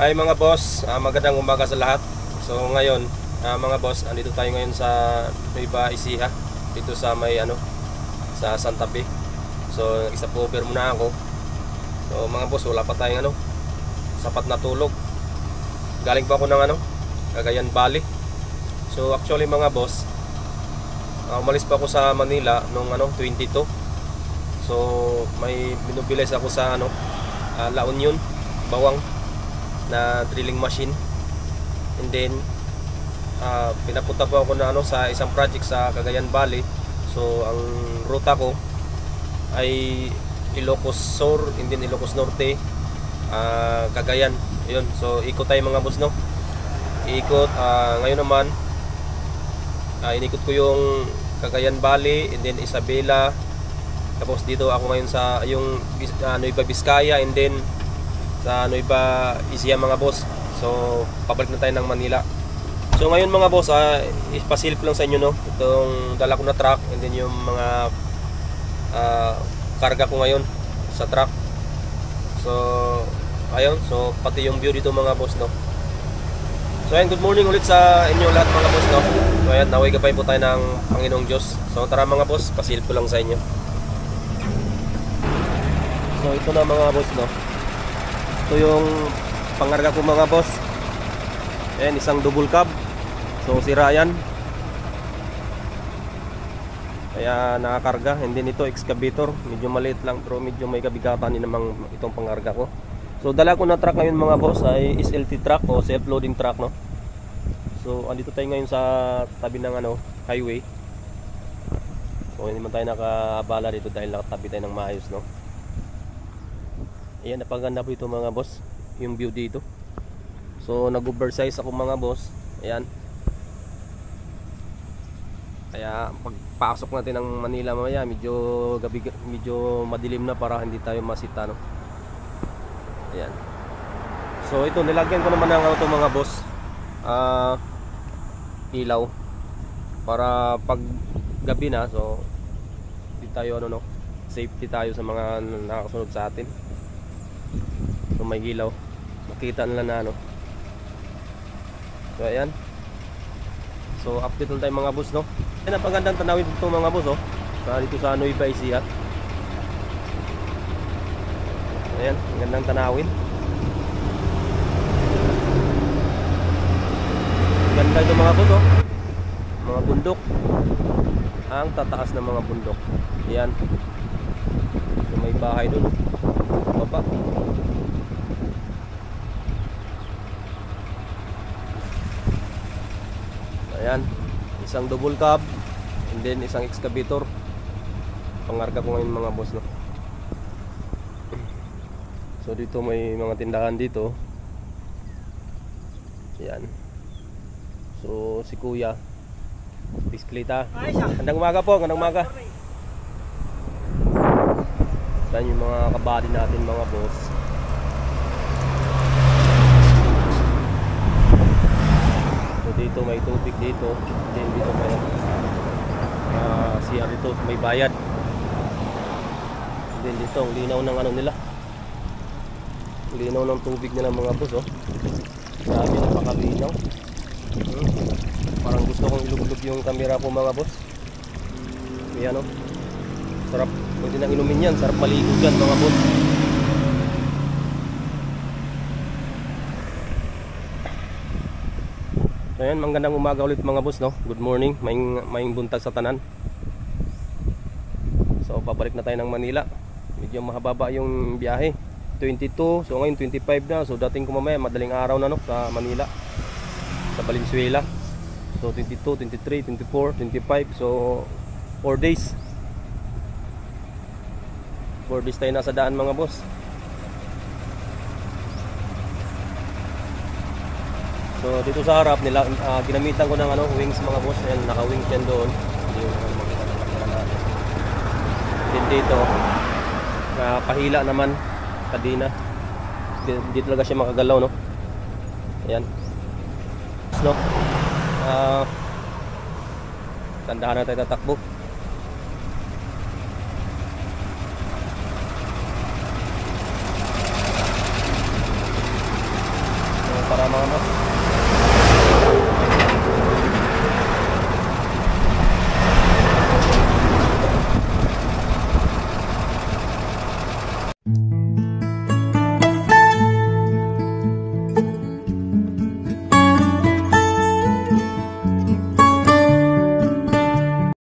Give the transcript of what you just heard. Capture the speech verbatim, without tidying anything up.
Buhay mga boss, uh, magandang umaga sa lahat. So ngayon, uh, mga boss, andito tayo ngayon sa Nueva Ecija, dito sa may ano, sa Santa Fe. So isa po over muna ako. So mga boss, wala pa tayong ano, sapat na tulog. Galing pa ako ng ano, Cagayan Valley. So actually mga boss, uh, umalis pa ako sa Manila nung ano, twenty-two. So may binobilize ako sa ano, uh, La Union, Bawang na drilling machine. And then uh, pinapunta po ako na ano sa isang project sa Cagayan Valley. So ang ruta ko ay Ilocos Sur, and then Ilocos Norte, uh, Cagayan. Yun. So ikot tayo mga boss, no. Ikot uh, ngayon naman uh, inikot ko yung Cagayan Valley, and then Isabela. Tapos dito ako ngayon sa yung uh, Nueva Vizcaya, and then sa Nueva Ecija mga boss. So pabalik na tayo ng Manila. So ngayon mga boss, uh, ipasilip lang sa inyo, no, itong dala ko na truck, and then yung mga uh, karga ko ngayon sa truck. So ayun, so pati yung view dito mga boss, no. So ayun, good morning ulit sa inyo lahat mga boss, no. So ayan, naway gabay po tayo ng Panginoong Diyos. So tara mga boss, pasilip ko lang sa inyo. So ito na mga boss, no. Ito yung pangarga ko mga boss. Ayan, isang double cab. So sira yan, kaya nakakarga. And then ito excavator, medyo maliit lang pero medyo may kabigatan din namang itong pangarga ko. So dala ko na truck ngayon mga boss ay S L T truck o self-loading truck, no. So andito tayo ngayon sa tabi ng ano, highway. So hindi man tayo nakaabala dito dahil nakatabi tayo ng maayos, no. Ayan, napaganda po ito mga boss, yung view dito. So nag-oversize ako mga boss. Ayan. Kaya pagpasok natin ng Manila mamaya, medyo gabi, medyo madilim na para hindi tayo masita, no. Ayan. So ito, nilagyan ko naman ng auto mga boss, uh, ilaw, para pag gabi na, so hindi tayo ano, no, safety tayo sa mga nakakasunod sa atin. So may ilaw, makita nila na ano. So ayan. So update lang tayo mga boss, no. Ayan, ang pagandang tanawin dito mga boss, oh, sa dito sa Nueva Ecija. Ayan, ang gandang tanawin. Ganda ito mga boss, oh. Mga bundok, ang tataas ng mga bundok. Ayan. So may bahay dun, baba. Ayan, isang double cab, and then isang excavator. Pangarga ko ngayon mga boss, no. So dito may mga tindahan dito. Ayan. So si kuya, bisikleta. Gandang umaga po, gandang umaga. Ayan yung mga kabady natin mga boss. Dito may tubig dito, then dito may uh, C R dito, may bayad. Then dito ang linaw ng ano nila, linaw ng tubig nila mga boss, oh. Grabe, napakalinaw. hmm. Parang gusto kong ilublob yung camera ko mga boss. Ayan, oh. Sarap, pwede nang inumin yan, sarap maligo dyan mga boss. Ayan, magandang umaga ulit mga boss, no. Good morning, maing, maing buntag sa tanan. So pabalik na tayo ng Manila. Medyo mahababa yung biyahe, twenty-two, so ngayon twenty-five na. So dating ko mamaya madaling araw na, no, sa Manila, sa Valenzuela. So twenty-two, twenty-three, twenty-four, twenty-five, so four days four days tayo nasa daan mga boss. So dito sa harap nila, uh, ginamitan ko ng ano, wings mga boss. Ayan, naka-wings yan doon. Hindi mo naman makita ng camera natin. Then dito, uh, pahila naman, kadina. Hindi talaga siya makagalaw, no. Ayan. No. Uh, Tandahan na tayo tatakbo. para mga boss.